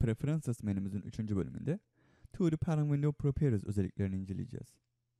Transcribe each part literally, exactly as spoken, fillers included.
Preferences menümüzün üçüncü bölümünde To the Parent Window Properties özelliklerini inceleyeceğiz.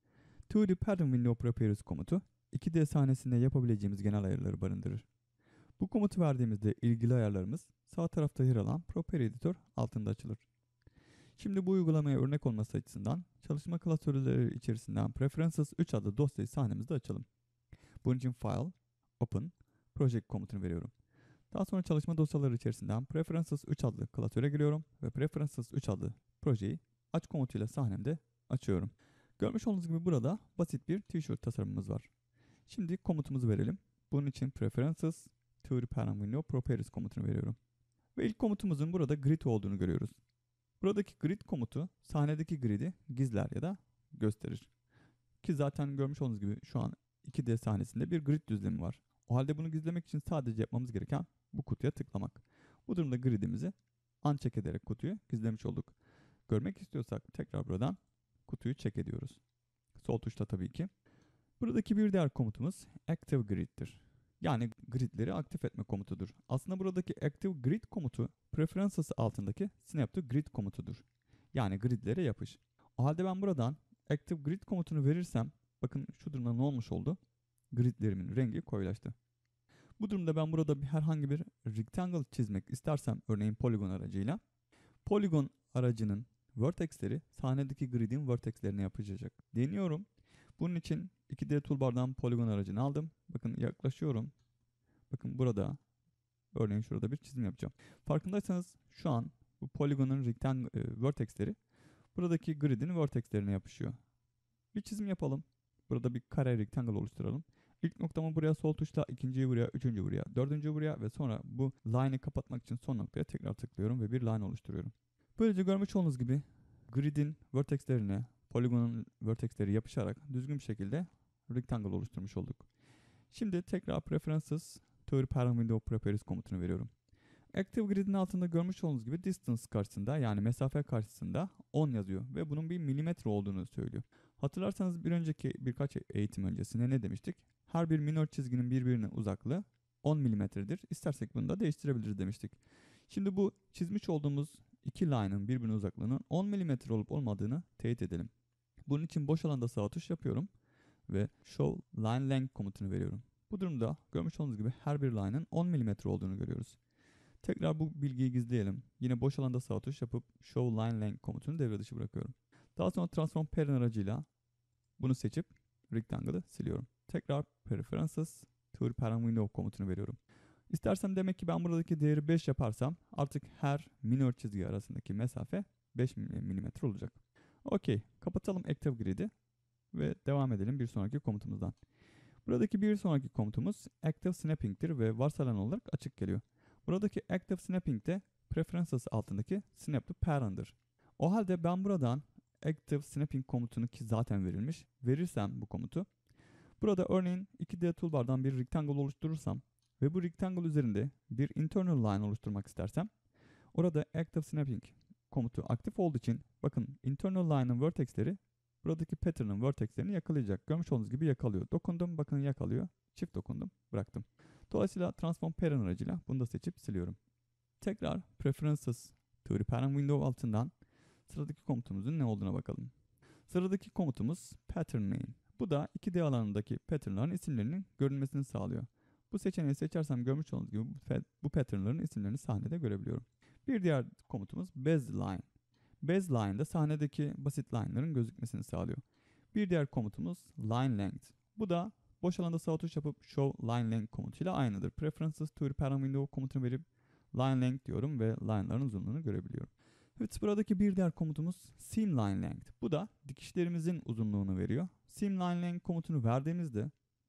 To the Parent Window Properties komutu iki D sahnesinde yapabileceğimiz genel ayarları barındırır. Bu komutu verdiğimizde ilgili ayarlarımız sağ tarafta yer alan Property Editor altında açılır. Şimdi bu uygulamaya örnek olması açısından çalışma klasörleri içerisinden Preferences üç adlı dosyayı sahnemizde açalım. Bunun için File, Open, Project komutunu veriyorum. Daha sonra çalışma dosyaları içerisinden Preferences üç adlı klasöre giriyorum ve Preferences üç adlı projeyi aç komutuyla sahnemde açıyorum. Görmüş olduğunuz gibi burada basit bir t-shirt tasarımımız var. Şimdi komutumuzu verelim. Bunun için Preferences to the Parent Window Properties komutunu veriyorum. Ve ilk komutumuzun burada grid olduğunu görüyoruz. Buradaki grid komutu sahnedeki grid'i gizler ya da gösterir. Ki zaten görmüş olduğunuz gibi şu an iki D sahnesinde bir grid düzlemi var. O halde bunu gizlemek için sadece yapmamız gereken bu kutuya tıklamak. Bu durumda gridimizi uncheck ederek kutuyu gizlemiş olduk. Görmek istiyorsak tekrar buradan kutuyu check ediyoruz. Sol tuşla tabii ki. Buradaki bir diğer komutumuz Active Grid'dir. Yani gridleri aktif etme komutudur. Aslında buradaki Active Grid komutu Preferences altındaki Snap to Grid komutudur. Yani gridlere yapış. O halde ben buradan Active Grid komutunu verirsem bakın şu durumda ne olmuş oldu? Gridlerimin rengi koyulaştı. Bu durumda ben burada bir herhangi bir rectangle çizmek istersem örneğin Polygon aracıyla Polygon aracının vertexleri sahnedeki gridin vertexlerine yapışacak. Deniyorum. Bunun için iki D toolbar'dan Polygon aracını aldım. Bakın yaklaşıyorum. Bakın burada örneğin şurada bir çizim yapacağım. Farkındaysanız şu an bu Polygon'un rectangle e, vertexleri buradaki gridin vertexlerine yapışıyor. Bir çizim yapalım. Burada bir kare rectangle oluşturalım. İlk noktamı buraya sol tuşla, ikinciyi buraya, üçüncü buraya, dördüncü buraya ve sonra bu line'ı kapatmak için son noktaya tekrar tıklıyorum ve bir line oluşturuyorum. Böylece görmüş olduğunuz gibi gridin vertexlerine, Polygon'un vertexleri yapışarak düzgün bir şekilde rectangle oluşturmuş olduk. Şimdi tekrar Preferences to the Parent Window Properties komutunu veriyorum. Active Grid'in altında görmüş olduğunuz gibi distance karşısında yani mesafe karşısında on yazıyor ve bunun bir milimetre olduğunu söylüyor. Hatırlarsanız bir önceki birkaç eğitim öncesinde ne demiştik? Her bir minor çizginin birbirine uzaklığı on milimetredir. İstersek bunu da değiştirebiliriz demiştik. Şimdi bu çizmiş olduğumuz iki line'ın birbirine uzaklığının on milimetre olup olmadığını teyit edelim. Bunun için boş alanda sağ tuş yapıyorum ve Show Line Length komutunu veriyorum. Bu durumda görmüş olduğunuz gibi her bir line'ın on milimetre olduğunu görüyoruz. Tekrar bu bilgiyi gizleyelim. Yine boş alanda sağ tuş yapıp Show Line Length komutunu devre dışı bırakıyorum. Daha sonra Transform Parent aracıyla bunu seçip Rectangle'ı siliyorum. Tekrar Preferences to the Parent Window komutunu veriyorum. İstersem demek ki ben buradaki değeri beş yaparsam artık her minor çizgi arasındaki mesafe beş milimetre olacak. Okey. Kapatalım Active Grid'i ve devam edelim bir sonraki komutumuzdan. Buradaki bir sonraki komutumuz Active Snapping'tir ve varsayılan olarak açık geliyor. Buradaki Active Snapping de Preferences altındaki Snap to Parent'dır. O halde ben buradan Active Snapping komutunu ki zaten verilmiş, verirsem bu komutu, burada örneğin iki D toolbar'dan bir rectangle oluşturursam ve bu rectangle üzerinde bir internal line oluşturmak istersem, orada Active Snapping komutu aktif olduğu için bakın internal line'ın vertexleri buradaki pattern'ın vertexlerini yakalayacak. Görmüş olduğunuz gibi yakalıyor. Dokundum, bakın yakalıyor. Çift dokundum, bıraktım. Dolayısıyla Transform Parent aracıyla bunu da seçip siliyorum. Tekrar Preferences to the Parent Window altından sıradaki komutumuzun ne olduğuna bakalım. Sıradaki komutumuz Pattern Name. Bu da iki D alanındaki patternların isimlerinin görünmesini sağlıyor. Bu seçeneği seçersem görmüş olduğunuz gibi bu patternların isimlerini sahnede görebiliyorum. Bir diğer komutumuz Baseline. Baseline de sahnedeki basit line'ların gözükmesini sağlıyor. Bir diğer komutumuz Line Length. Bu da boş alanda sağ tuş yapıp Show Line Length komutuyla aynıdır. Preferences to the Parent Window komutunu verip Line Length diyorum ve line'ların uzunluğunu görebiliyorum. Evet, buradaki bir diğer komutumuz Seam Line Length. Bu da dikişlerimizin uzunluğunu veriyor. Seam Line Length komutunu verdiğimizde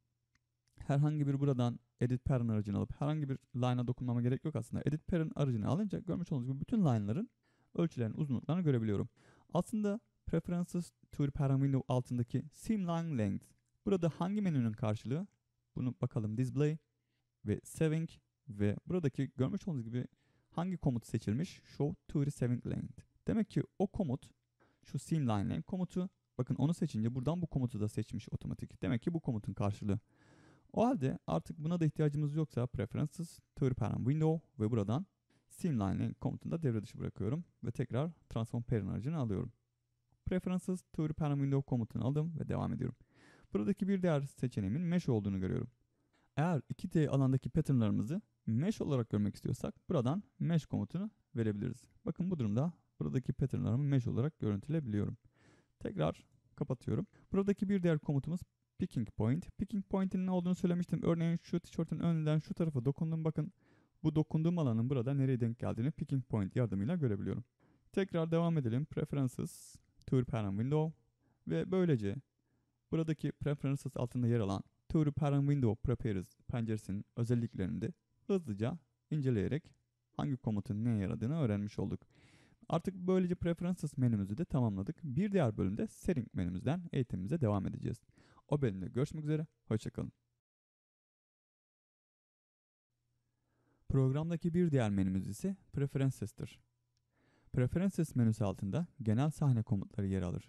herhangi bir buradan Edit Parent aracını alıp herhangi bir line'a dokunmama gerek yok aslında. Edit Parent aracını alınca görmüş olduğunuz gibi bütün line'ların ölçülerin uzunluklarını görebiliyorum. Aslında Preferences to the Parent Window altındaki Seam Line Length burada hangi menünün karşılığı? Bunu bakalım Display ve Saving ve buradaki görmüş olduğunuz gibi hangi komut seçilmiş? Show to the Saving Length. Demek ki o komut şu Seam Line Length komutu, bakın onu seçince buradan bu komutu da seçmiş otomatik. Demek ki bu komutun karşılığı. O halde artık buna da ihtiyacımız yoksa Preferences to the Parent Window ve buradan Streamline komutunu da devre dışı bırakıyorum ve tekrar transform parent aracını alıyorum. Preferences to parent window komutunu aldım ve devam ediyorum. Buradaki bir değer seçeneğimin mesh olduğunu görüyorum. Eğer iki D alandaki patternlarımızı mesh olarak görmek istiyorsak buradan mesh komutunu verebiliriz. Bakın bu durumda buradaki patternlarımı mesh olarak görüntüleyebiliyorum. Tekrar kapatıyorum. Buradaki bir diğer komutumuz picking point. Picking point'in ne olduğunu söylemiştim. Örneğin şu tişörtün önünden şu tarafa dokundum. Bakın bu dokunduğum alanın burada nereye denk geldiğini picking point yardımıyla görebiliyorum. Tekrar devam edelim. Preferences, Tour Parent Window ve böylece buradaki Preferences altında yer alan Tour Parent Window Prepares penceresinin özelliklerini de hızlıca inceleyerek hangi komutun neye yaradığını öğrenmiş olduk. Artık böylece Preferences menümüzü de tamamladık. Bir diğer bölümde Setting menümüzden eğitimimize devam edeceğiz. O bölümde görüşmek üzere, hoşçakalın. Programdaki bir diğer menümüz ise Preferences'tir. Preferences menüsü altında genel sahne komutları yer alır.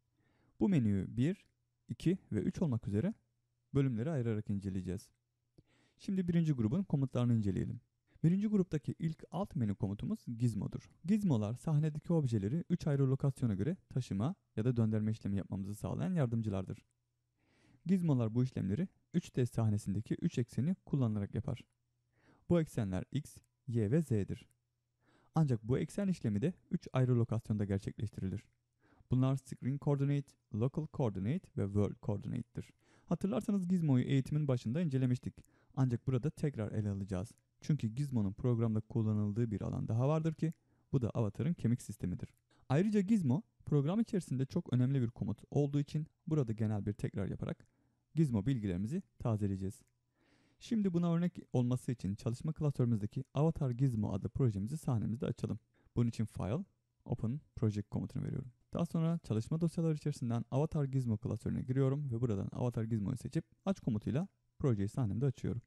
Bu menüyü bir, iki ve üç olmak üzere bölümleri ayırarak inceleyeceğiz. Şimdi birinci grubun komutlarını inceleyelim. Birinci gruptaki ilk alt menü komutumuz Gizmo'dur. Gizmo'lar sahnedeki objeleri üç ayrı lokasyona göre taşıma ya da döndürme işlemi yapmamızı sağlayan yardımcılardır. Gizmo'lar bu işlemleri üç D sahnesindeki üç ekseni kullanarak yapar. Bu eksenler X, Y ve Z'dir. Ancak bu eksen işlemi de üç ayrı lokasyonda gerçekleştirilir. Bunlar Screen Coordinate, Local Coordinate ve World Coordinate'tir. Hatırlarsanız Gizmo'yu eğitimin başında incelemiştik. Ancak burada tekrar ele alacağız. Çünkü Gizmo'nun programda kullanıldığı bir alan daha vardır ki bu da avatarın kemik sistemidir. Ayrıca Gizmo program içerisinde çok önemli bir komut olduğu için burada genel bir tekrar yaparak Gizmo bilgilerimizi tazeleyeceğiz. Şimdi buna örnek olması için çalışma klasörümüzdeki Avatar Gizmo adlı projemizi sahnemizde açalım. Bunun için File, Open Project komutunu veriyorum. Daha sonra çalışma dosyaları içerisinden Avatar Gizmo klasörüne giriyorum ve buradan Avatar Gizmo'yu seçip aç komutuyla projeyi sahnemde açıyorum.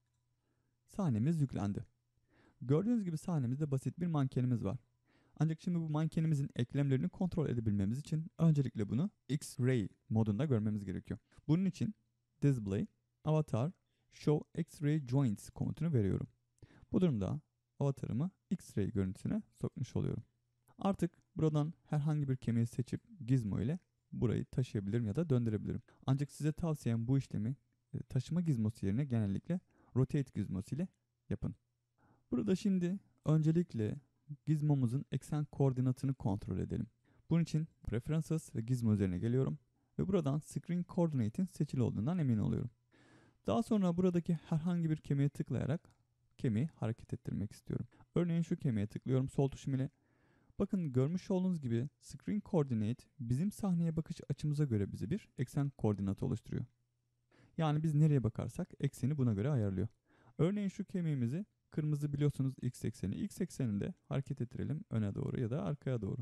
Sahnemiz yüklendi. Gördüğünüz gibi sahnemizde basit bir mankenimiz var. Ancak şimdi bu mankenimizin eklemlerini kontrol edebilmemiz için öncelikle bunu X-Ray modunda görmemiz gerekiyor. Bunun için Display, Avatar, Show X-Ray Joints komutunu veriyorum. Bu durumda avatarımı X-Ray görüntüsüne sokmuş oluyorum. Artık buradan herhangi bir kemiği seçip Gizmo ile burayı taşıyabilirim ya da döndürebilirim. Ancak size tavsiyem bu işlemi taşıma gizmosu yerine genellikle Rotate gizmosu ile yapın. Burada şimdi öncelikle gizmomuzun eksen koordinatını kontrol edelim. Bunun için Preferences ve Gizmo üzerine geliyorum ve buradan Screen Coordinate'in seçili olduğundan emin oluyorum. Daha sonra buradaki herhangi bir kemiğe tıklayarak kemiği hareket ettirmek istiyorum. Örneğin şu kemiğe tıklıyorum sol tuşum ile. Bakın görmüş olduğunuz gibi Screen Coordinate bizim sahneye bakış açımıza göre bize bir eksen koordinatı oluşturuyor. Yani biz nereye bakarsak ekseni buna göre ayarlıyor. Örneğin şu kemiğimizi kırmızı biliyorsunuz X ekseni. X ekseninde hareket ettirelim öne doğru ya da arkaya doğru.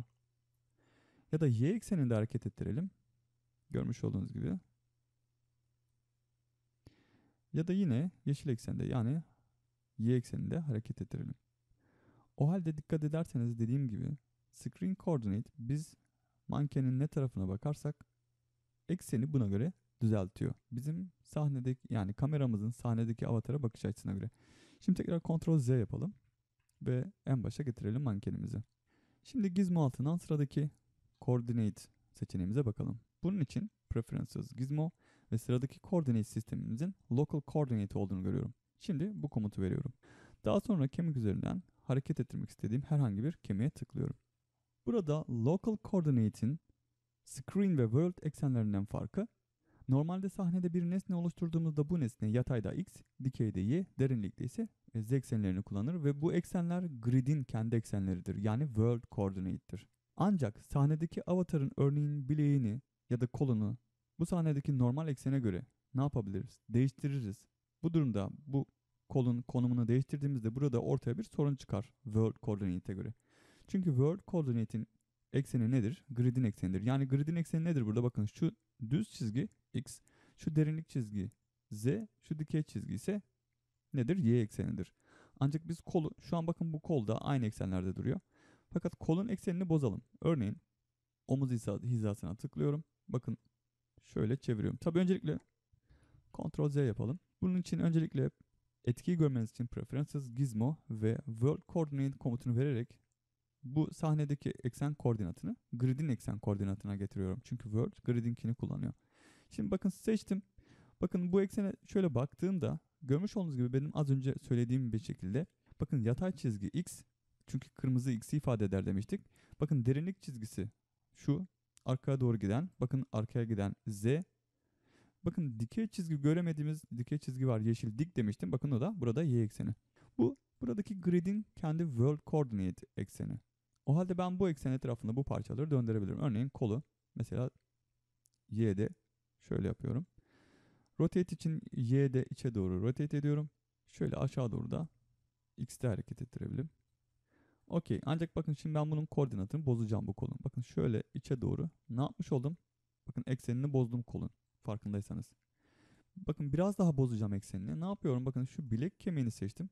Ya da Y ekseninde hareket ettirelim. Görmüş olduğunuz gibi. Ya da yine yeşil eksende yani Y ekseninde hareket ettirelim. O halde dikkat ederseniz dediğim gibi Screen Coordinate biz mankenin ne tarafına bakarsak ekseni buna göre düzeltiyor. Bizim sahnedeki yani kameramızın sahnedeki avatara bakış açısına göre. Şimdi tekrar Ctrl Z yapalım ve en başa getirelim mankenimizi. Şimdi Gizmo altından sıradaki Coordinate seçeneğimize bakalım. Bunun için Preferences Gizmo ve sıradaki Coordinate sistemimizin Local Coordinate olduğunu görüyorum. Şimdi bu komutu veriyorum. Daha sonra kemik üzerinden hareket ettirmek istediğim herhangi bir kemiğe tıklıyorum. Burada Local Coordinate'in Screen ve World eksenlerinden farkı, normalde sahnede bir nesne oluşturduğumuzda bu nesne yatayda X, dikeyde Y, derinlikte ise Z eksenlerini kullanır ve bu eksenler grid'in kendi eksenleridir. Yani World Coordinate'tir. Ancak sahnedeki avatarın örneğin bileğini ya da kolunu bu sahnedeki normal eksene göre ne yapabiliriz? Değiştiririz. Bu durumda bu kolun konumunu değiştirdiğimizde burada ortaya bir sorun çıkar World Coordinate'e göre. Çünkü World Coordinate'in ekseni nedir? Grid'in eksenidir. Yani grid'in ekseni nedir burada? Bakın şu düz çizgi X, şu derinlik çizgi Z, şu dikey çizgi ise nedir? Y eksenidir. Ancak biz kolu, şu an bakın bu kol da aynı eksenlerde duruyor. Fakat kolun eksenini bozalım. Örneğin omuz hizasına tıklıyorum. Bakın şöyle çeviriyorum. Tabii öncelikle Ctrl Z yapalım. Bunun için öncelikle etkiyi görmeniz için Preferences Gizmo ve World Coordinate komutunu vererek bu sahnedeki eksen koordinatını grid'in eksen koordinatına getiriyorum. Çünkü World grid'inkini kullanıyor. Şimdi bakın seçtim. Bakın bu eksene şöyle baktığımda görmüş olduğunuz gibi benim az önce söylediğim bir şekilde bakın yatay çizgi x, çünkü kırmızı x'i ifade eder demiştik. Bakın derinlik çizgisi şu arkaya doğru giden, bakın arkaya giden z. Bakın dikey çizgi göremediğimiz dikey çizgi var, yeşil dik demiştim. Bakın o da burada y ekseni. Bu buradaki grid'in kendi world coordinate ekseni. O halde ben bu eksen etrafında bu parçaları döndürebilirim. Örneğin kolu mesela y'de şöyle yapıyorum. Rotate için y'de içe doğru rotate ediyorum. Şöyle aşağı doğru da x'te hareket ettirebilirim. Okey. Ancak bakın şimdi ben bunun koordinatını bozacağım bu kolun. Bakın şöyle içe doğru ne yapmış oldum? Bakın eksenini bozdum kolun. Farkındaysanız. Bakın biraz daha bozacağım eksenini. Ne yapıyorum? Bakın şu bilek kemiğini seçtim.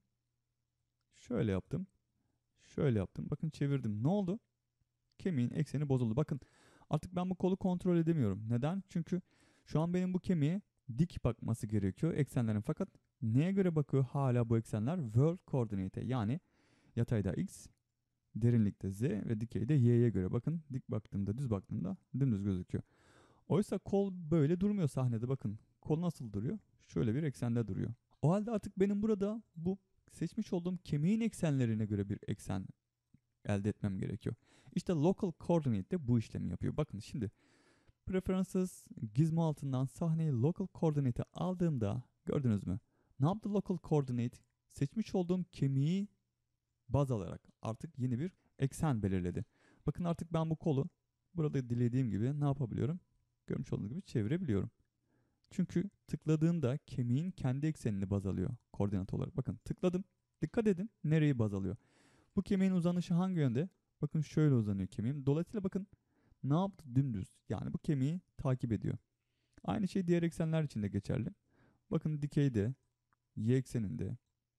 Şöyle yaptım. Şöyle yaptım. Bakın çevirdim. Ne oldu? Kemiğin ekseni bozuldu. Bakın artık ben bu kolu kontrol edemiyorum. Neden? Çünkü şu an benim bu kemiğe dik bakması gerekiyor eksenlerin. Fakat neye göre bakıyor hala bu eksenler? World Coordinate'e, yani yatayda x, derinlikte z ve dikeyde y'ye göre. Bakın dik baktığımda, düz baktığımda dümdüz gözüküyor. Oysa kol böyle durmuyor sahnede. Bakın kol nasıl duruyor? Şöyle bir eksende duruyor. O halde artık benim burada bu seçmiş olduğum kemiğin eksenlerine göre bir eksen elde etmem gerekiyor. İşte local coordinate de bu işlemi yapıyor. Bakın şimdi Preferences Gizmo altından sahneyi local coordinate'e aldığımda gördünüz mü? Ne yaptı local coordinate? Seçmiş olduğum kemiği baz alarak artık yeni bir eksen belirledi. Bakın artık ben bu kolu burada dilediğim gibi ne yapabiliyorum? Görmüş olduğunuz gibi çevirebiliyorum. Çünkü tıkladığımda kemiğin kendi eksenini baz alıyor koordinat olarak. Bakın tıkladım. Dikkat edin nereyi baz alıyor. Bu kemiğin uzanışı hangi yönde? Bakın şöyle uzanıyor kemiğim. Dolayısıyla bakın ne yaptı? Dümdüz. Yani bu kemiği takip ediyor. Aynı şey diğer eksenler için de geçerli. Bakın dikeyde, y ekseninde,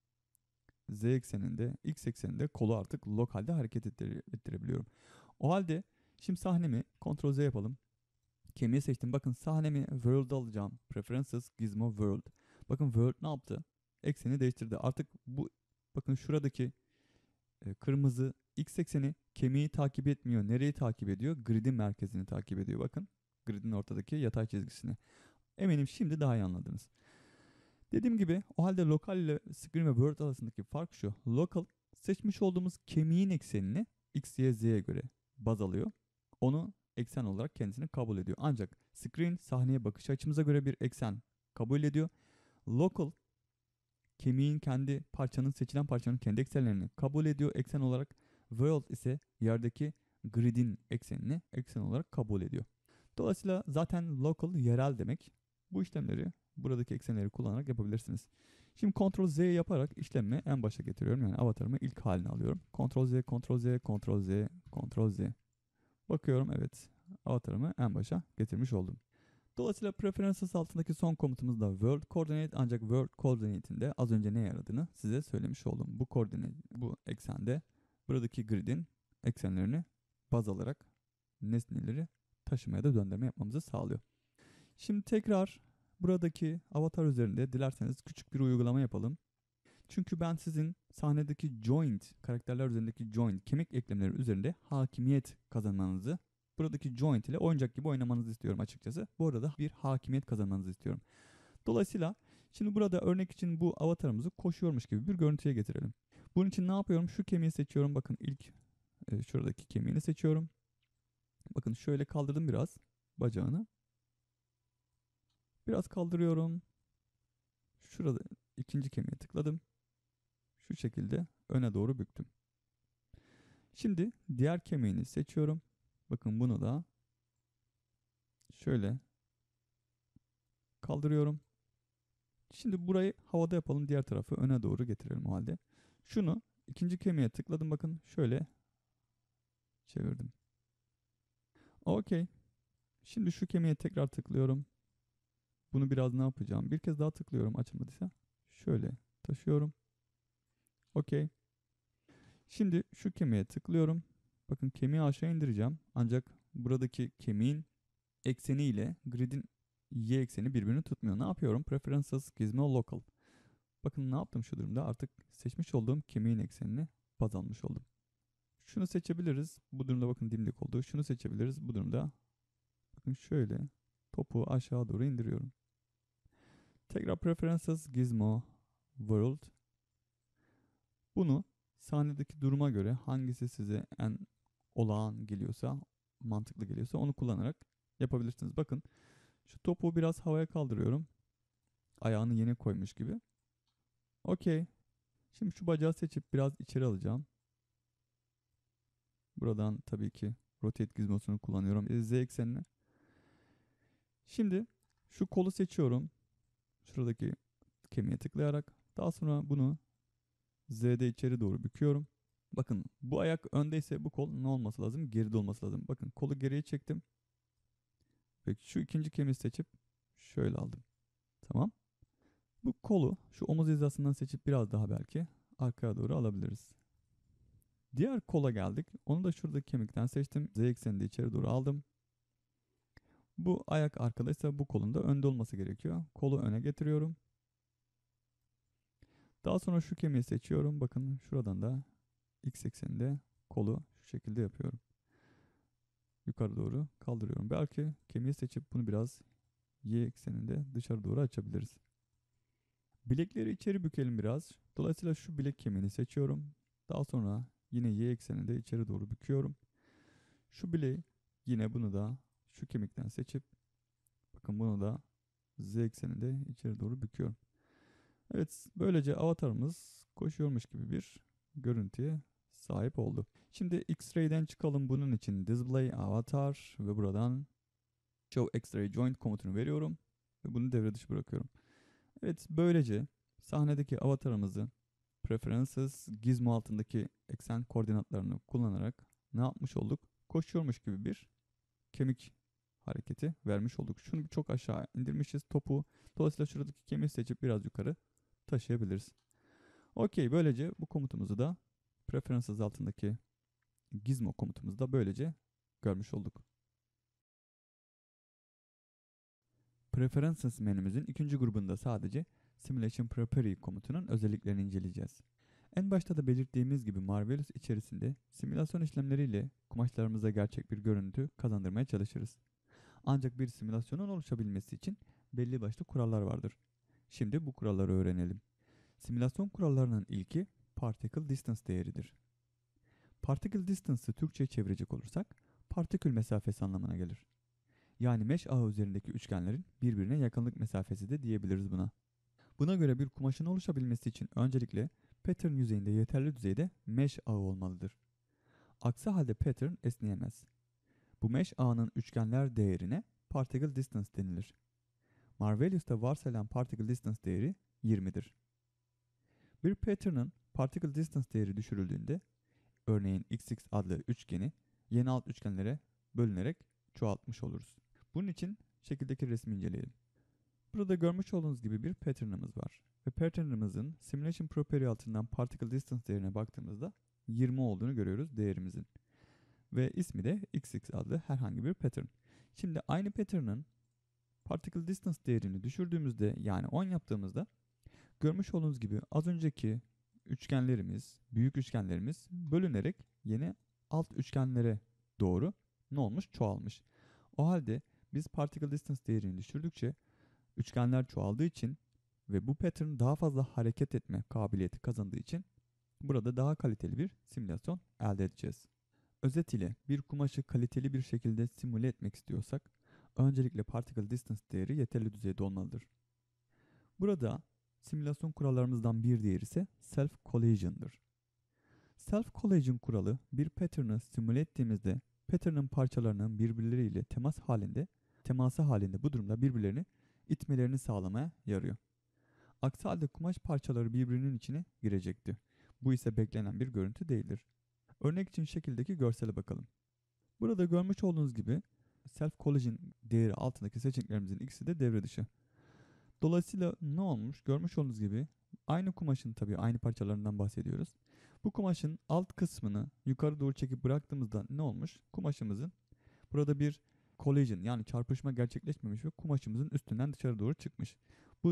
z ekseninde, x ekseninde kolu artık lokalde hareket ettire- ettirebiliyorum. O halde şimdi sahnemi Ctrl Z yapalım. Kemiği seçtim. Bakın sahnemi World alacağım. Preferences Gizmo World. Bakın World ne yaptı? Ekseni değiştirdi. Artık bu bakın şuradaki e, kırmızı x ekseni kemiği takip etmiyor. Nereyi takip ediyor? Grid'in merkezini takip ediyor. Bakın grid'in ortadaki yatay çizgisini. Eminim şimdi daha iyi anladınız. Dediğim gibi o halde lokal ile screen ve word arasındaki fark şu. Local seçmiş olduğumuz kemiğin eksenini x, y, z'ye göre baz alıyor. Onu eksen olarak kendisini kabul ediyor. Ancak screen sahneye bakış açımıza göre bir eksen kabul ediyor. Local kemiğin kendi parçanın, seçilen parçanın kendi eksenlerini kabul ediyor eksen olarak. World ise yerdeki grid'in eksenini eksen olarak kabul ediyor. Dolayısıyla zaten local yerel demek. Bu işlemleri buradaki eksenleri kullanarak yapabilirsiniz. Şimdi Ctrl Z yaparak işlemi en başa getiriyorum. Yani avatarımı ilk haline alıyorum. Ctrl Z, Ctrl Z, Ctrl Z, Ctrl Z. Bakıyorum, evet, avatarımı en başa getirmiş oldum. Dolayısıyla Preferences altındaki son komutumuz da World Coordinate, ancak World Coordinate'in de az önce ne yaradığını size söylemiş oldum. Bu koordinat, bu eksende buradaki gridin eksenlerini baz alarak nesneleri taşımaya da döndürme yapmamızı sağlıyor. Şimdi tekrar buradaki avatar üzerinde dilerseniz küçük bir uygulama yapalım. Çünkü ben sizin sahnedeki joint, karakterler üzerindeki joint, kemik eklemleri üzerinde hakimiyet kazanmanızı, buradaki joint ile oyuncak gibi oynamanızı istiyorum açıkçası. Bu arada bir hakimiyet kazanmanızı istiyorum. Dolayısıyla şimdi burada örnek için bu avatarımızı koşuyormuş gibi bir görüntüye getirelim. Bunun için ne yapıyorum? Şu kemiği seçiyorum. Bakın ilk e, şuradaki kemiğini seçiyorum. Bakın şöyle kaldırdım biraz bacağını. Biraz kaldırıyorum. Şurada ikinci kemiğe tıkladım. Şu şekilde öne doğru büktüm. Şimdi diğer kemiğini seçiyorum. Bakın bunu da şöyle kaldırıyorum. Şimdi burayı havada yapalım. Diğer tarafı öne doğru getirelim o halde. Şunu ikinci kemiğe tıkladım. Bakın şöyle çevirdim. Okey. Şimdi şu kemiğe tekrar tıklıyorum. Bunu biraz ne yapacağım? Bir kez daha tıklıyorum açılmadıysa. Şöyle taşıyorum. Okey. Şimdi şu kemiğe tıklıyorum. Bakın kemiği aşağı indireceğim. Ancak buradaki kemiğin ekseni ile grid'in y ekseni birbirini tutmuyor. Ne yapıyorum? Preferences Gizmo Local. Bakın ne yaptım şu durumda? Artık seçmiş olduğum kemiğin eksenini baz almış oldum. Şunu seçebiliriz. Bu durumda bakın dimdik oldu. Şunu seçebiliriz. Bu durumda bakın şöyle topu aşağı doğru indiriyorum. Tekrar Preferences, Gizmo, World. Bunu sahnedeki duruma göre hangisi size en olağan geliyorsa, mantıklı geliyorsa onu kullanarak yapabilirsiniz. Bakın şu topu biraz havaya kaldırıyorum. Ayağını yeni koymuş gibi. Okey. Şimdi şu bacağı seçip biraz içeri alacağım. Buradan tabii ki Rotate gizmosunu kullanıyorum. Z eksenini. Şimdi şu kolu seçiyorum. Şuradaki kemiğe tıklayarak. Daha sonra bunu Z'de içeri doğru büküyorum. Bakın bu ayak öndeyse bu kol ne olması lazım? Geride olması lazım. Bakın kolu geriye çektim. Ve şu ikinci kemiği seçip şöyle aldım. Tamam. Bu kolu şu omuz hizasından seçip biraz daha belki arkaya doğru alabiliriz. Diğer kola geldik. Onu da şuradaki kemikten seçtim. Z eksenini de içeri doğru aldım. Bu ayak arkadaysa bu kolun da önde olması gerekiyor. Kolu öne getiriyorum. Daha sonra şu kemiği seçiyorum. Bakın şuradan da X ekseninde kolu şu şekilde yapıyorum. Yukarı doğru kaldırıyorum. Belki kemiği seçip bunu biraz Y ekseninde dışarı doğru açabiliriz. Bilekleri içeri bükelim biraz. Dolayısıyla şu bilek kemiğini seçiyorum. Daha sonra yine Y ekseninde içeri doğru büküyorum. Şu bileği yine bunu da şu kemikten seçip bakın bunu da Z ekseninde içeri doğru büküyorum. Evet, böylece avatarımız koşuyormuş gibi bir görüntüye sahip oldu. Şimdi X-Ray'den çıkalım, bunun için Display Avatar ve buradan Show X-Ray Joint komutunu veriyorum ve bunu devre dışı bırakıyorum. Evet, böylece sahnedeki avatarımızı Preferences, Gizmo altındaki eksen koordinatlarını kullanarak ne yapmış olduk? Koşuyormuş gibi bir kemik hareketi vermiş olduk. Şunu çok aşağı indirmişiz topu. Dolayısıyla şuradaki kemiği seçip biraz yukarı taşıyabiliriz. Okey, böylece bu komutumuzu da Preferences altındaki Gizmo komutumuzu da böylece görmüş olduk. Preferences menümüzün ikinci grubunda sadece Simulation Property komutunun özelliklerini inceleyeceğiz. En başta da belirttiğimiz gibi Marvelous içerisinde simülasyon işlemleriyle kumaşlarımıza gerçek bir görüntü kazandırmaya çalışırız. Ancak bir simülasyonun oluşabilmesi için belli başlı kurallar vardır. Şimdi bu kuralları öğrenelim. Simülasyon kurallarının ilki Particle Distance değeridir. Particle Distance'ı Türkçe'ye çevirecek olursak partikül mesafesi anlamına gelir. Yani mesh ağı üzerindeki üçgenlerin birbirine yakınlık mesafesi de diyebiliriz buna. Buna göre bir kumaşın oluşabilmesi için öncelikle pattern yüzeyinde yeterli düzeyde mesh ağı olmalıdır. Aksi halde pattern esneyemez. Bu mesh ağının üçgenler değerine particle distance denilir. Marvelous'ta varsayılan particle distance değeri yirmidir. Bir pattern'ın particle distance değeri düşürüldüğünde, örneğin X X adlı üçgeni yeni alt üçgenlere bölünerek çoğaltmış oluruz. Bunun için şekildeki resmi inceleyelim. Burada görmüş olduğunuz gibi bir pattern'ımız var. Ve pattern'ımızın Simulation Property altından Particle Distance değerine baktığımızda yirmi olduğunu görüyoruz değerimizin. Ve ismi de X X adlı herhangi bir pattern. Şimdi aynı pattern'ın Particle Distance değerini düşürdüğümüzde, yani on yaptığımızda, görmüş olduğunuz gibi az önceki üçgenlerimiz, büyük üçgenlerimiz bölünerek yeni alt üçgenlere doğru ne olmuş? Çoğalmış. O halde biz Particle Distance değerini düşürdükçe üçgenler çoğaldığı için ve bu pattern daha fazla hareket etme kabiliyeti kazandığı için burada daha kaliteli bir simülasyon elde edeceğiz. Özet ile bir kumaşı kaliteli bir şekilde simüle etmek istiyorsak öncelikle Particle Distance değeri yeterli düzeyde olmalıdır. Burada simülasyon kurallarımızdan bir diğeri ise Self Collision'dır. Self Collision kuralı bir pattern'ı simüle ettiğimizde pattern'ın parçalarının birbirleriyle temas halinde, teması halinde bu durumda birbirlerini itmelerini sağlamaya yarıyor. Aksi halde kumaş parçaları birbirinin içine girecekti. Bu ise beklenen bir görüntü değildir. Örnek için şekildeki görsele bakalım. Burada görmüş olduğunuz gibi Self Collision değeri altındaki seçeneklerimizin ikisi de devre dışı. Dolayısıyla ne olmuş? Görmüş olduğunuz gibi aynı kumaşın, tabii aynı parçalarından bahsediyoruz. Bu kumaşın alt kısmını yukarı doğru çekip bıraktığımızda ne olmuş? Kumaşımızın burada bir collision, yani çarpışma gerçekleşmemiş ve kumaşımızın üstünden dışarı doğru çıkmış. Bu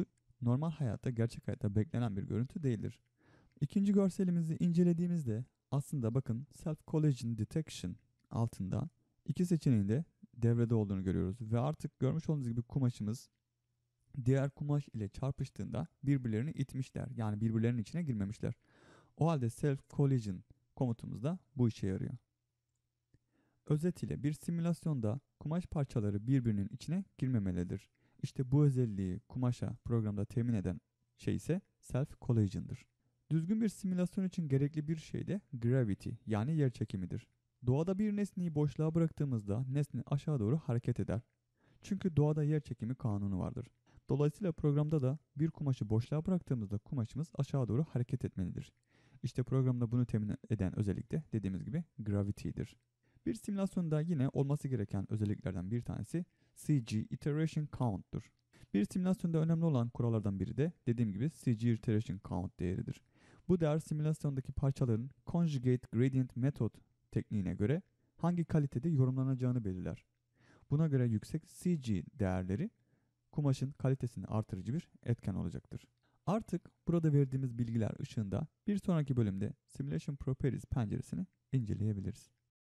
normal hayatta, gerçek hayatta beklenen bir görüntü değildir. İkinci görselimizi incelediğimizde aslında bakın self collision detection altında iki seçeneğin de devrede olduğunu görüyoruz. Ve artık görmüş olduğunuz gibi kumaşımız diğer kumaş ile çarpıştığında birbirlerini itmişler. Yani birbirlerinin içine girmemişler. O halde self collision komutumuz da bu işe yarıyor. Özet ile bir simülasyonda kumaş parçaları birbirinin içine girmemelidir. İşte bu özelliği kumaşa programda temin eden şey ise self collision'dır. Düzgün bir simülasyon için gerekli bir şey de gravity yani yer çekimidir. Doğada bir nesneyi boşluğa bıraktığımızda nesne aşağı doğru hareket eder. Çünkü doğada yer çekimi kanunu vardır. Dolayısıyla programda da bir kumaşı boşluğa bıraktığımızda kumaşımız aşağı doğru hareket etmelidir. İşte programda bunu temin eden özellik de dediğimiz gibi gravity'dir. Bir simülasyonda yine olması gereken özelliklerden bir tanesi C G Iteration Count'tur. Bir simülasyonda önemli olan kurallardan biri de dediğim gibi C G Iteration Count değeridir. Bu değer simülasyondaki parçaların Conjugate Gradient Method tekniğine göre hangi kalitede yorumlanacağını belirler. Buna göre yüksek C G değerleri kumaşın kalitesini artırıcı bir etken olacaktır. Artık burada verdiğimiz bilgiler ışığında bir sonraki bölümde Simulation Properties penceresini inceleyebiliriz.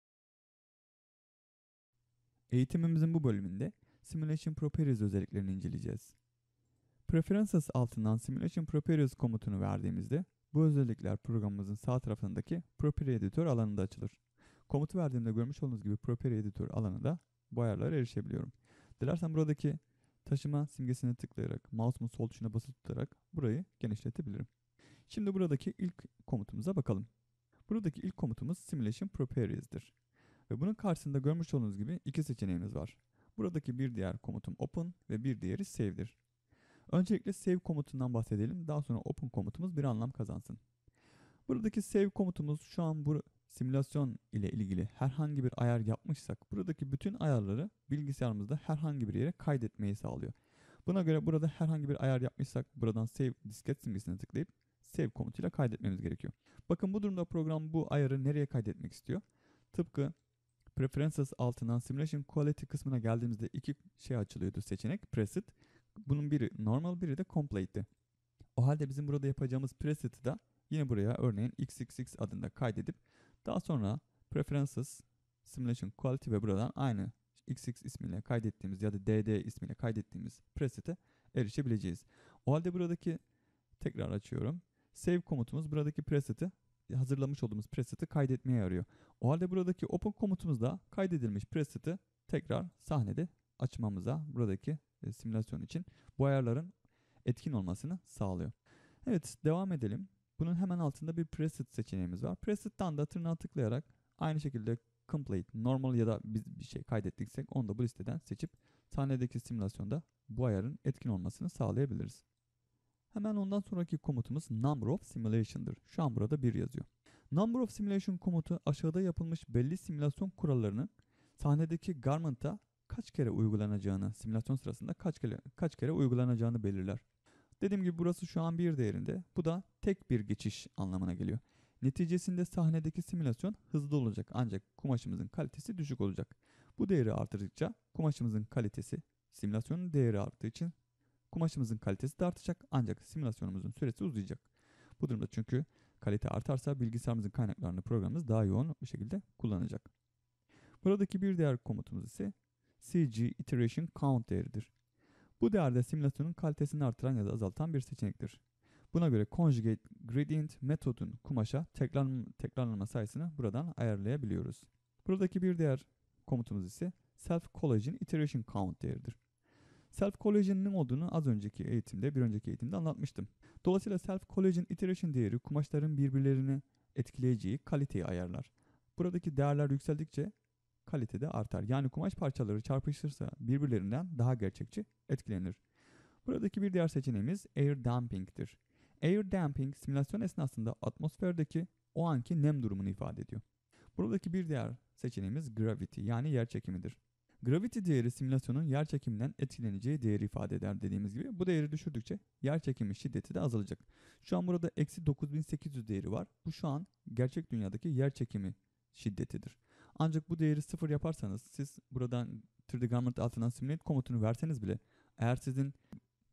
Eğitimimizin bu bölümünde Simulation Properties özelliklerini inceleyeceğiz. Preferences altından Simulation Properties komutunu verdiğimizde bu özellikler programımızın sağ tarafındaki Property Editor alanında açılır. Komutu verdiğimde görmüş olduğunuz gibi Property Editor alanında bu ayarlara erişebiliyorum. Dilersen buradaki taşıma simgesine tıklayarak, mouse'umun sol tuşuna basılı tutarak burayı genişletebilirim. Şimdi buradaki ilk komutumuza bakalım. Buradaki ilk komutumuz Simulation Properties'dir. Ve bunun karşısında görmüş olduğunuz gibi iki seçeneğimiz var. Buradaki bir diğer komutum Open ve bir diğeri Save'dir. Öncelikle Save komutundan bahsedelim. Daha sonra Open komutumuz bir anlam kazansın. Buradaki Save komutumuz şu an bu simülasyon ile ilgili herhangi bir ayar yapmışsak buradaki bütün ayarları bilgisayarımızda herhangi bir yere kaydetmeyi sağlıyor. Buna göre burada herhangi bir ayar yapmışsak buradan Save disket simgesine tıklayıp Save komutuyla kaydetmemiz gerekiyor. Bakın bu durumda program bu ayarı nereye kaydetmek istiyor? Tıpkı Preferences altından Simulation Quality kısmına geldiğimizde iki şey açılıyordu seçenek. Preset. Bunun biri normal, biri de complete'ti. O halde bizim burada yapacağımız preset'i de yine buraya örneğin X X X adında kaydedip daha sonra Preferences, Simulation Quality ve buradan aynı X X ismiyle kaydettiğimiz ya da D D ismiyle kaydettiğimiz preset'e erişebileceğiz. O halde buradaki tekrar açıyorum. Save komutumuz buradaki preset'i hazırlamış olduğumuz preset'i kaydetmeye yarıyor. O halde buradaki Open komutumuz da kaydedilmiş preset'i tekrar sahnede açmamıza buradaki e, simülasyon için bu ayarların etkin olmasını sağlıyor. Evet, devam edelim. Bunun hemen altında bir preset seçeneğimiz var. Preset'ten de tırnağa tıklayarak aynı şekilde complete, normal ya da biz bir şey kaydettiksek onu da bu listeden seçip sahnedeki simülasyonda bu ayarın etkin olmasını sağlayabiliriz. Hemen ondan sonraki komutumuz Number of Simulation'dır. Şu an burada bir yazıyor. Number of Simulation komutu aşağıda yapılmış belli simülasyon kurallarını sahnedeki garment'a kaç kere uygulanacağını, simülasyon sırasında kaç kere, kaç kere uygulanacağını belirler. Dediğim gibi burası şu an bir değerinde. Bu da tek bir geçiş anlamına geliyor. Neticesinde sahnedeki simülasyon hızlı olacak ancak kumaşımızın kalitesi düşük olacak. Bu değeri artırdıkça kumaşımızın kalitesi, simülasyonun değeri arttığı için kumaşımızın kalitesi de artacak ancak simülasyonumuzun süresi uzayacak. Bu durumda çünkü kalite artarsa bilgisayarımızın kaynaklarını programımız daha yoğun bir şekilde kullanacak. Buradaki bir diğer komutumuz ise C G Iteration Count değeridir. Bu değerde simülasyonun kalitesini artıran ya da azaltan bir seçenektir. Buna göre Conjugate Gradient metodun kumaşa tekrar, tekrarlanma sayısını buradan ayarlayabiliyoruz. Buradaki bir diğer komutumuz ise Self Collision Iteration Count değeridir. Self Collision'ın ne olduğunu az önceki eğitimde, bir önceki eğitimde anlatmıştım. Dolayısıyla Self Collision Iteration değeri kumaşların birbirlerini etkileyeceği kaliteyi ayarlar. Buradaki değerler yükseldikçe kalite de artar. Yani kumaş parçaları çarpışırsa birbirlerinden daha gerçekçi etkilenir. Buradaki bir diğer seçeneğimiz Air Damping'tir. Air Damping simülasyon esnasında atmosferdeki o anki nem durumunu ifade ediyor. Buradaki bir diğer seçeneğimiz Gravity yani yer çekimidir. Gravity değeri simülasyonun yer çekiminden etkileneceği değeri ifade eder dediğimiz gibi. Bu değeri düşürdükçe yer çekimi şiddeti de azalacak. Şu an burada eksi dokuz bin sekiz yüz değeri var. Bu şu an gerçek dünyadaki yer çekimi şiddetidir. Ancak bu değeri sıfır yaparsanız siz buradan üç D Garment altından Simulate komutunu verseniz bile eğer sizin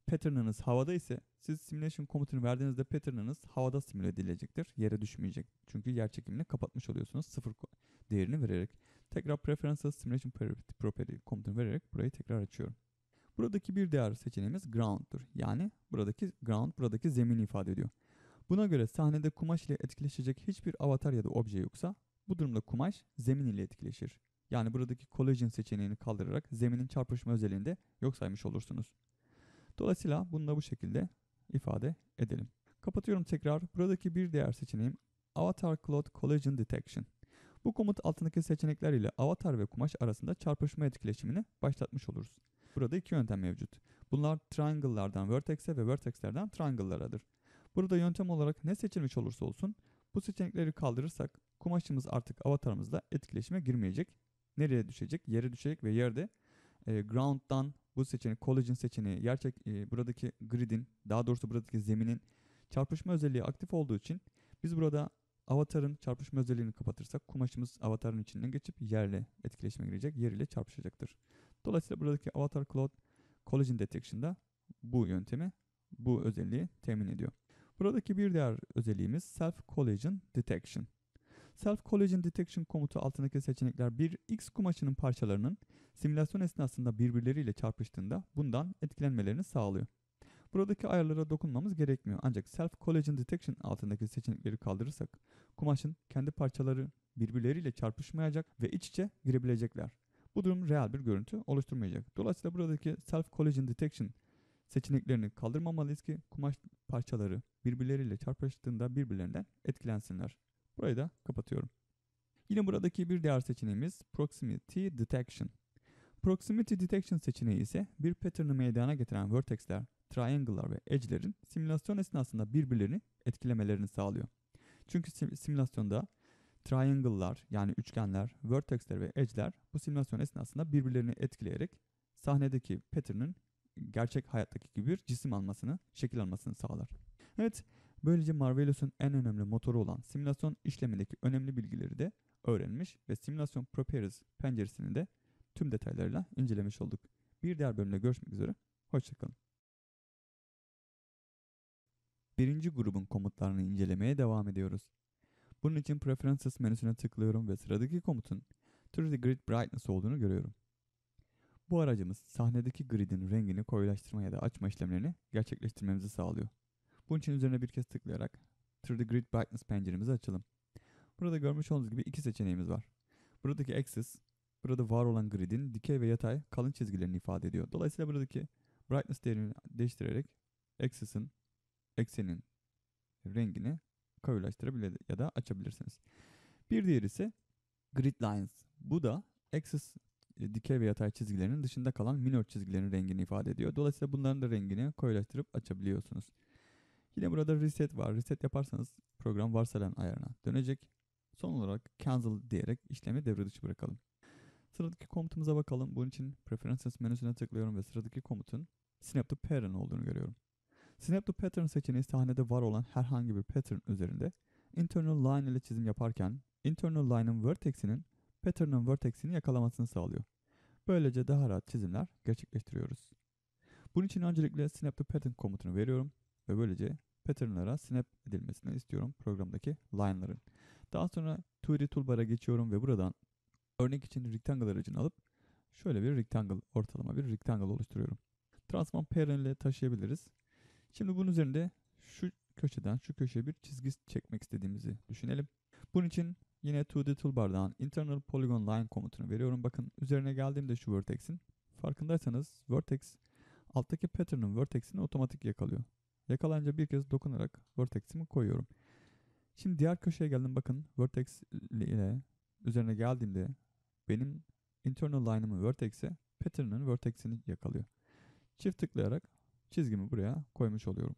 pattern'ınız havada ise siz simulation komutunu verdiğinizde pattern'ınız havada simüle edilecektir. Yere düşmeyecek. Çünkü yer çekimini kapatmış oluyorsunuz sıfır değerini vererek. Tekrar preferences simulation property komutunu vererek burayı tekrar açıyorum. Buradaki bir değer seçeneğimiz ground'dur. Yani buradaki ground buradaki zemini ifade ediyor. Buna göre sahnede kumaş ile etkileşecek hiçbir avatar ya da obje yoksa bu durumda kumaş zemin ile etkileşir. Yani buradaki collision seçeneğini kaldırarak zeminin çarpışma özelliğini de yok saymış olursunuz. Dolayısıyla bunu da bu şekilde ifade edelim. Kapatıyorum tekrar. Buradaki bir diğer seçeneğim Avatar Cloud Collision Detection. Bu komut altındaki seçenekler ile avatar ve kumaş arasında çarpışma etkileşimini başlatmış oluruz. Burada iki yöntem mevcut. Bunlar triangle'lardan vertex'e ve vertex'lerden triangle'laradır. Burada yöntem olarak ne seçilmiş olursa olsun bu seçenekleri kaldırırsak kumaşımız artık avatarımızla etkileşime girmeyecek. Nereye düşecek? Yere düşecek ve yerde e, ground'dan bu seçenek collision seçeneği gerçek e, buradaki grid'in daha doğrusu buradaki zeminin çarpışma özelliği aktif olduğu için biz burada avatarın çarpışma özelliğini kapatırsak kumaşımız avatarın içinden geçip yerle etkileşime girecek, yer ile çarpışacaktır. Dolayısıyla buradaki Avatar Cloud Collision Detection'da bu yöntemi, bu özelliği temin ediyor. Buradaki bir diğer özelliğimiz Self Collision Detection. Self Collision Detection komutu altındaki seçenekler bir X kumaşının parçalarının simülasyon esnasında birbirleriyle çarpıştığında bundan etkilenmelerini sağlıyor. Buradaki ayarlara dokunmamız gerekmiyor. Ancak Self Collision Detection altındaki seçenekleri kaldırırsak kumaşın kendi parçaları birbirleriyle çarpışmayacak ve iç içe girebilecekler. Bu durum real bir görüntü oluşturmayacak. Dolayısıyla buradaki Self Collision Detection seçeneklerini kaldırmamalıyız ki kumaş parçaları birbirleriyle çarpıştığında birbirlerinden etkilensinler. Burayı da kapatıyorum. Yine buradaki bir diğer seçeneğimiz Proximity Detection. Proximity Detection seçeneği ise bir pattern'ı meydana getiren vertex'ler, triangle'lar ve edge'lerin simülasyon esnasında birbirlerini etkilemelerini sağlıyor. Çünkü sim- simülasyonda triangle'lar yani üçgenler, vertex'ler ve edge'ler bu simülasyon esnasında birbirlerini etkileyerek sahnedeki pattern'ın gerçek hayattaki gibi bir cisim almasını, şekil almasını sağlar. Evet, böylece Marvelous'un en önemli motoru olan simülasyon işlemindeki önemli bilgileri de öğrenmiş ve simülasyon properties penceresini de tüm detaylarıyla incelemiş olduk. Bir diğer bölümde görüşmek üzere, hoşçakalın. Birinci grubun komutlarını incelemeye devam ediyoruz. Bunun için Preferences menüsüne tıklıyorum ve sıradaki komutun üç D Grid Brightness olduğunu görüyorum. Bu aracımız sahnedeki gridin rengini koyulaştırma ya da açma işlemlerini gerçekleştirmemizi sağlıyor. Bunun için üzerine bir kez tıklayarak üç D Grid Brightness penceremizi açalım. Burada görmüş olduğunuz gibi iki seçeneğimiz var. Buradaki Axis, burada var olan gridin dikey ve yatay kalın çizgilerini ifade ediyor. Dolayısıyla buradaki Brightness değerini değiştirerek Axis'in, eksenin rengini koyulaştırabilir ya da açabilirsiniz. Bir diğeri ise Grid Lines. Bu da Axis e, dikey ve yatay çizgilerinin dışında kalan minor çizgilerin rengini ifade ediyor. Dolayısıyla bunların da rengini koyulaştırıp açabiliyorsunuz. Yine burada reset var. Reset yaparsanız program varsayılan ayarına dönecek. Son olarak cancel diyerek işlemi devre dışı bırakalım. Sıradaki komutumuza bakalım. Bunun için Preferences menüsüne tıklıyorum ve sıradaki komutun Snap to Pattern olduğunu görüyorum. Snap to Pattern seçeneği sahnede var olan herhangi bir pattern üzerinde internal line ile çizim yaparken internal line'ın vertex'inin pattern'ın vertex'ini yakalamasını sağlıyor. Böylece daha rahat çizimler gerçekleştiriyoruz. Bunun için öncelikle Snap to Pattern komutunu veriyorum ve böylece pattern'lara snap edilmesini istiyorum programdaki line'ların. Daha sonra iki D toolbar'a geçiyorum ve buradan örnek için rectangle aracını alıp şöyle bir rectangle, ortalama bir rectangle oluşturuyorum. Transform Parent ile taşıyabiliriz. Şimdi bunun üzerinde şu köşeden şu köşeye bir çizgi çekmek istediğimizi düşünelim. Bunun için yine iki D toolbar'dan internal polygon line komutunu veriyorum. Bakın üzerine geldiğimde şu vertex'in farkındaysanız vertex alttaki pattern'ın vertex'ini otomatik yakalıyor. Yakalayınca bir kez dokunarak vertex'imi koyuyorum. Şimdi diğer köşeye geldim, bakın vertex ile üzerine geldiğimde benim internal line'ımın vertex'i pattern'ın vertex'ini yakalıyor. Çift tıklayarak çizgimi buraya koymuş oluyorum.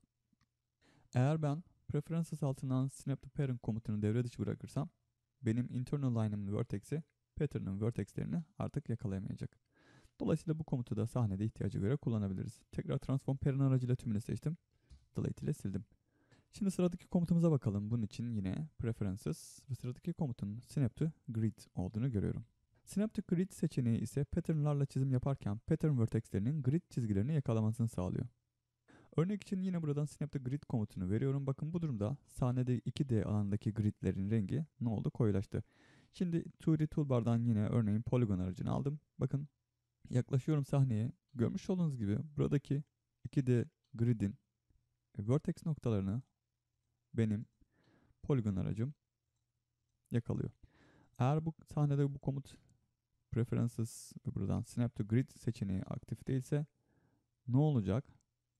Eğer ben Preferences altından Snap to Parent komutunu devre dışı bırakırsam benim internal line'ımın vertex'i pattern'ın vertex'lerini artık yakalayamayacak. Dolayısıyla bu komutu da sahnede ihtiyaca göre kullanabiliriz. Tekrar Transform Parent aracıyla tümünü seçtim. Delete ile sildim. Şimdi sıradaki komutumuza bakalım. Bunun için yine Preferences ve sıradaki komutun Snap to Grid olduğunu görüyorum. Snap to Grid seçeneği ise patternlarla çizim yaparken pattern vertex'lerinin grid çizgilerini yakalamasını sağlıyor. Örnek için yine buradan Snap the Grid komutunu veriyorum. Bakın bu durumda sahnede iki D alandaki gridlerin rengi ne oldu? Koyulaştı. Şimdi iki D Toolbar'dan yine örneğin Polygon aracını aldım. Bakın yaklaşıyorum sahneye. Görmüş olduğunuz gibi buradaki iki D gridin vertex noktalarını benim Polygon aracım yakalıyor. Eğer bu sahnede bu komut Preferences ve buradan Snap to Grid seçeneği aktif değilse ne olacak?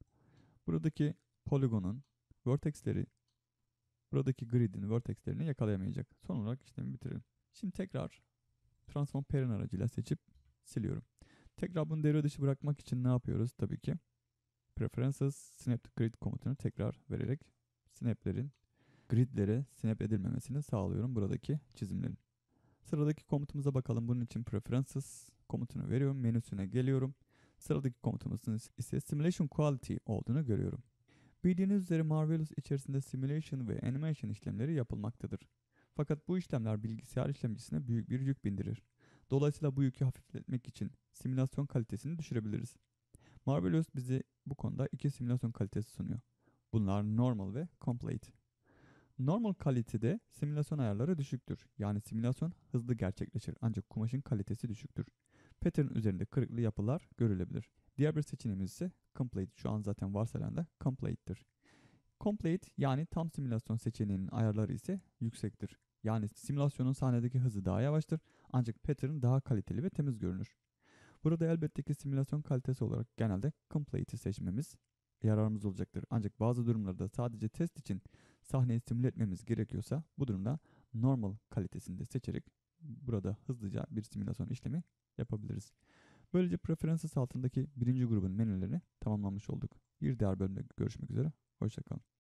Buradaki poligonun vertexleri, buradaki gridin vertexlerini yakalayamayacak. Son olarak işlemi bitirelim. Şimdi tekrar Transform Parent aracıyla seçip siliyorum. Tekrar bunu devre dışı bırakmak için ne yapıyoruz? Tabii ki Preferences Snap to Grid komutunu tekrar vererek snaplerin gridlere snap edilmemesini sağlıyorum buradaki çizimlerin. Sıradaki komutumuza bakalım. Bunun için Preferences komutunu veriyorum. Menüsüne geliyorum. Sıradaki komutumuzun ise Simulation Quality olduğunu görüyorum. Bildiğiniz üzere Marvelous içerisinde simulation ve animation işlemleri yapılmaktadır. Fakat bu işlemler bilgisayar işlemcisine büyük bir yük bindirir. Dolayısıyla bu yükü hafifletmek için simülasyon kalitesini düşürebiliriz. Marvelous bize bu konuda iki simülasyon kalitesi sunuyor. Bunlar Normal ve Complete. Normal kalitede simülasyon ayarları düşüktür. Yani simülasyon hızlı gerçekleşir ancak kumaşın kalitesi düşüktür. Pattern üzerinde kırıklı yapılar görülebilir. Diğer bir seçeneğimiz ise Complete. Şu an zaten varsayılan da Complete'tir. Complete yani tam simülasyon seçeneğinin ayarları ise yüksektir. Yani simülasyonun sahnedeki hızı daha yavaştır ancak pattern daha kaliteli ve temiz görünür. Burada elbette ki simülasyon kalitesi olarak genelde Complete'i seçmemiz yararımız olacaktır. Ancak bazı durumlarda sadece test için sahneyi simüle etmemiz gerekiyorsa bu durumda normal kalitesinde seçerek burada hızlıca bir simülasyon işlemi yapabiliriz. Böylece Preferences altındaki birinci grubun menülerini tamamlamış olduk. Bir diğer bölümde görüşmek üzere. Hoşçakalın.